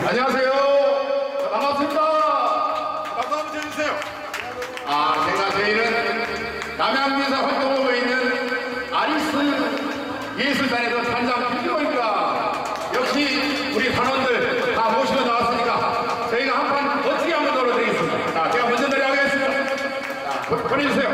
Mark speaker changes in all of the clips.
Speaker 1: 안녕하세요. 반갑습니다.
Speaker 2: 박수 한번 쳐주세요.
Speaker 1: 저희는 남양주에서 활동하고 있는 아리스 예술단에서 단장 김기호입니다. 역시 우리 단원들 다 모시고 나왔으니까 저희가 한 판 어떻게 한번 놀아드리겠습니다. 자, 제가 먼저 내려가겠습니다. 자, 보내주세요.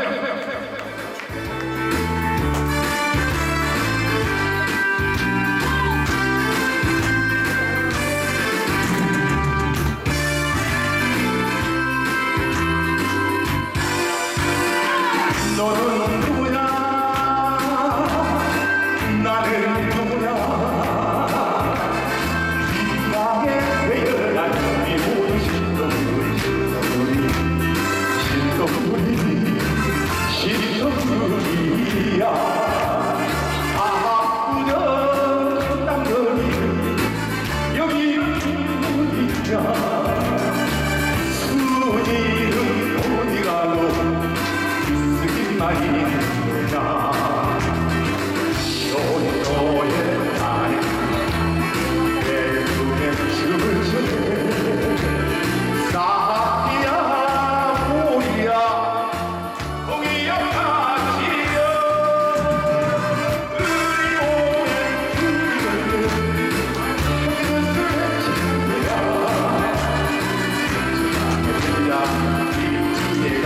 Speaker 2: 너는 누구냐? 나는 누구냐? 이 땅에 태어난 우리 모두 신동물이야. 아프던 땅들이 여기 있냐? 순이는 어디 가노? 말이야. 쇼도의 나는 내 눈에 춤을 추네. 사비야 보리야 봉이야 같이여 우리 오늘 친구야 이지혜가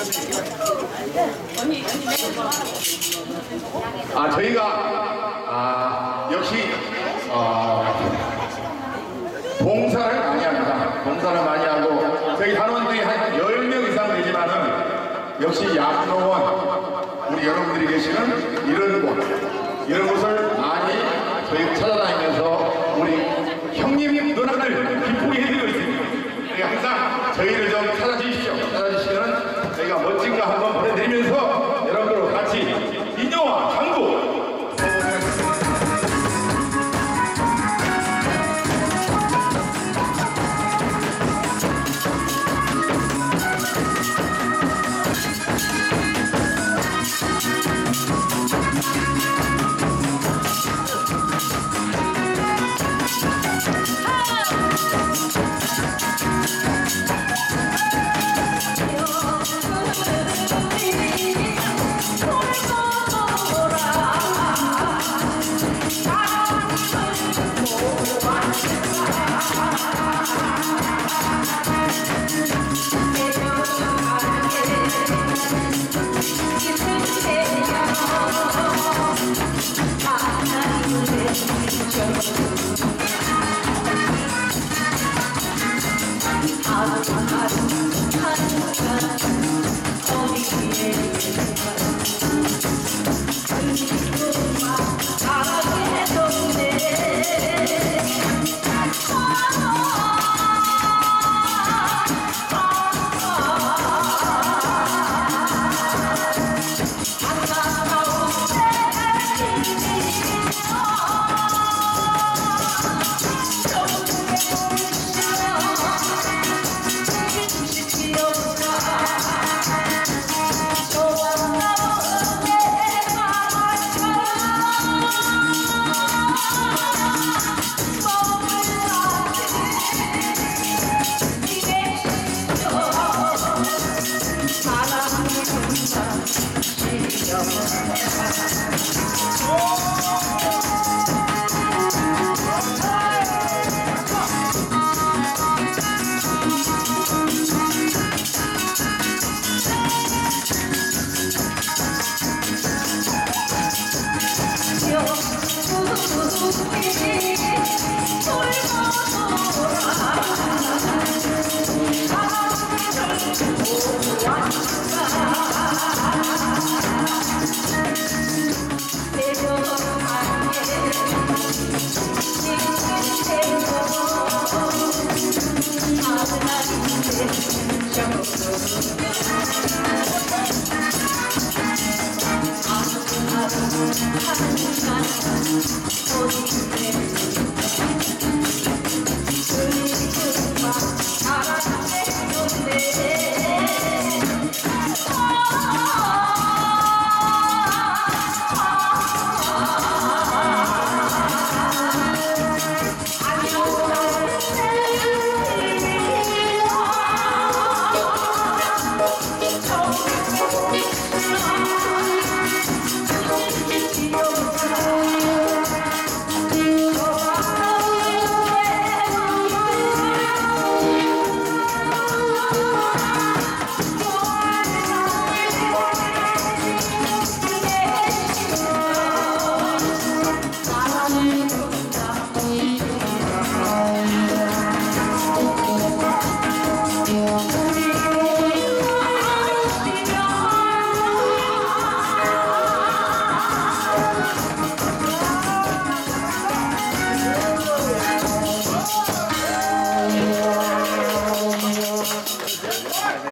Speaker 1: 저희가 역시 봉사를 많이 합니다. 봉사를 많이 하고 저희 단원들이 한 10명 이상 되지만은 역시 양로원 우리 여러분들이 계시는 이런 곳을 많이 저희 찾아다니면서 우리 형님 누나들 기쁘게 해드리고 있습니다. 그러니까 항상 저희를 좀 찾아주십시오. 찾아주시면 저희가 멋진 거 한번 보내드리면서 여러분들과 같이 인정와 장구
Speaker 3: Thank you.